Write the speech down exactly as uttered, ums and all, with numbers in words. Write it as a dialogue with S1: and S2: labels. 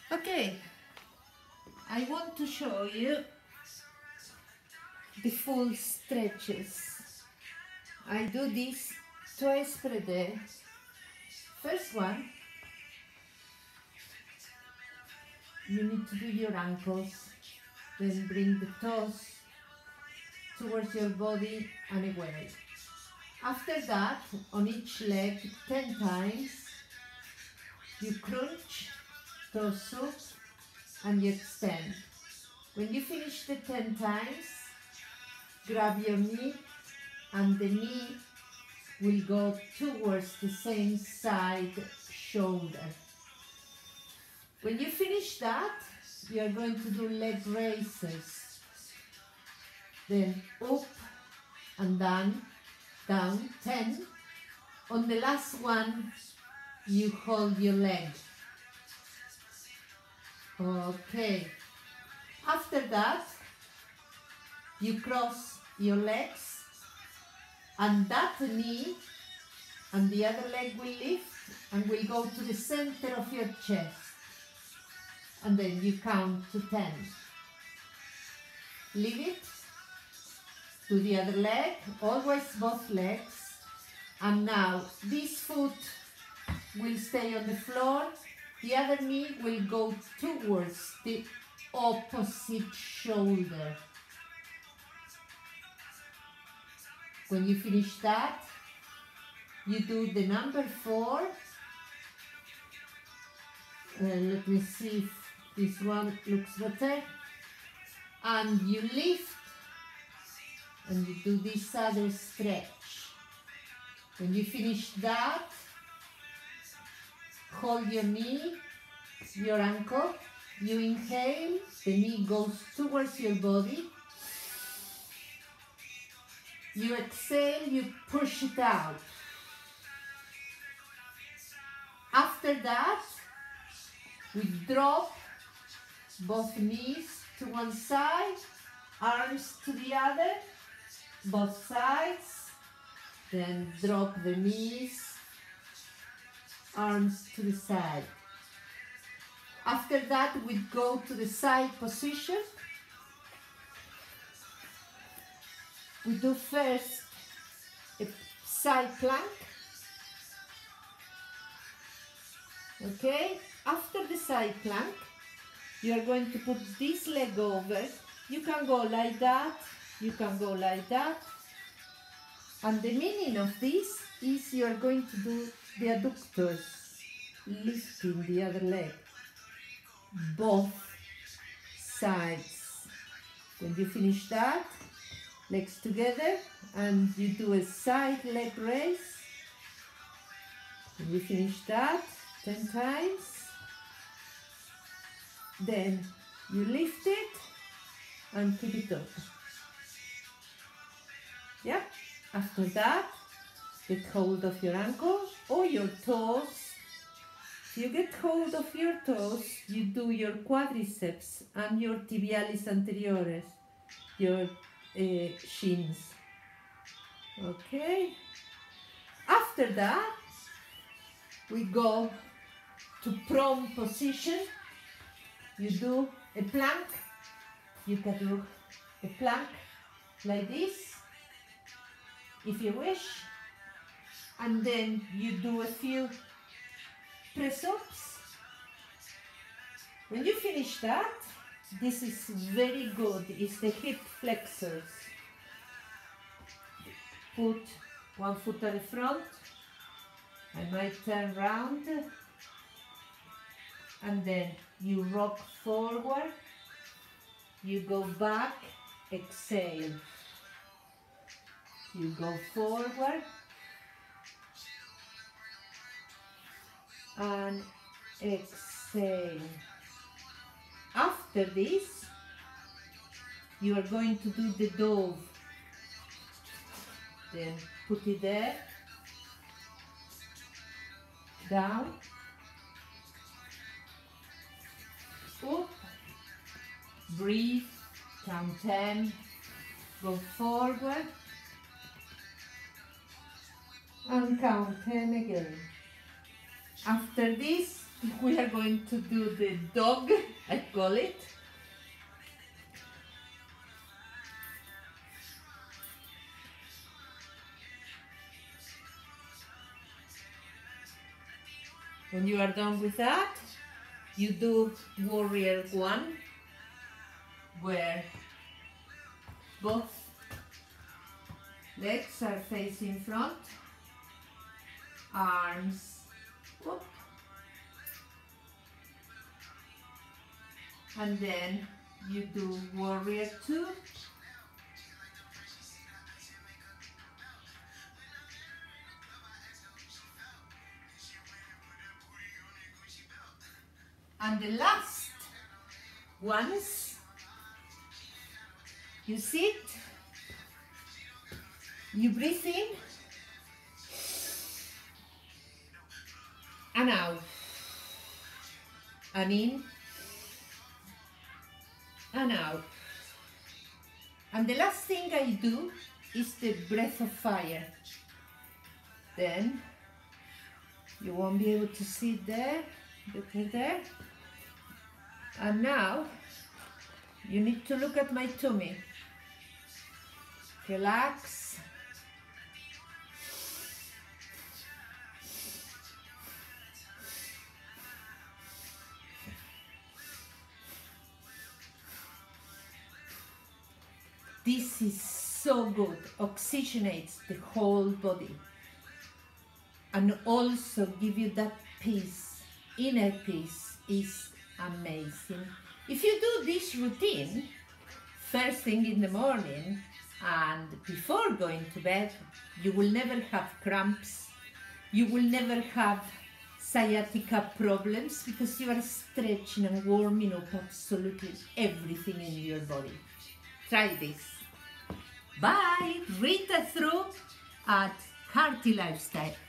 S1: Okay, I want to show you the full stretches. I do this twice per day. First one, you need to do your ankles, then bring the toes towards your body and away. After that, on each leg ten times, you crunch, toes up, and you extend. When you finish the ten times, grab your knee and the knee will go towards the same side shoulder. When you finish that, you are going to do leg raises. Then up and down, down, ten. On the last one, you hold your leg. Okay. After that, you cross your legs and that knee and the other leg will lift and will go to the center of your chest. And then you count to ten. Leave it. Do the other leg, always both legs. And now this foot will stay on the floor. The other knee will go towards the opposite shoulder. When you finish that, you do the number four. Uh, let me see if this one looks better. And you lift and you do this other stretch. When you finish that, hold your knee, your ankle, you inhale, the knee goes towards your body. You exhale, you push it out. After that, we drop both knees to one side, arms to the other, both sides, then drop the knees, arms to the side. After that, we go to the side position. We do first a side plank. Okay, after the side plank, you are going to put this leg over. You can go like that, you can go like that. And the meaning of this is you are going to do the adductors, lifting the other leg, both sides. When you finish that, legs together and you do a side leg raise. When you finish that, ten times. Then you lift it and keep it up. Yeah. After that, get hold of your ankles or your toes. If you get hold of your toes, you do your quadriceps and your tibialis anteriores, your uh, shins. Okay. After that, we go to prone position. You do a plank. You can do a plank like this, if you wish. And then you do a few press-ups. When you finish that, this is very good. It's the hip flexors. Put one foot at the front. I might turn round. And then you rock forward. You go back, exhale. You go forward. And exhale. After this, you are going to do the dove. Then put it there, down, up, breathe, count ten, go forward, and count ten again. After this, we are going to do the dog, I call it. When you are done with that, you do warrior one, where both legs are facing front, arms up, and then you do warrior two, and the last ones, you sit, you breathe in and out, and in and out. And the last thing I do is the breath of fire. Then you won't be able to sit there, better there. And now you need to look at my tummy. Relax. This is so good, oxygenates the whole body and also give you that peace, inner peace is amazing. If you do this routine first thing in the morning and before going to bed, you will never have cramps, you will never have sciatica problems because you are stretching and warming up absolutely everything in your body. Try this. Bye! Rita through at Hearty Lifestyle.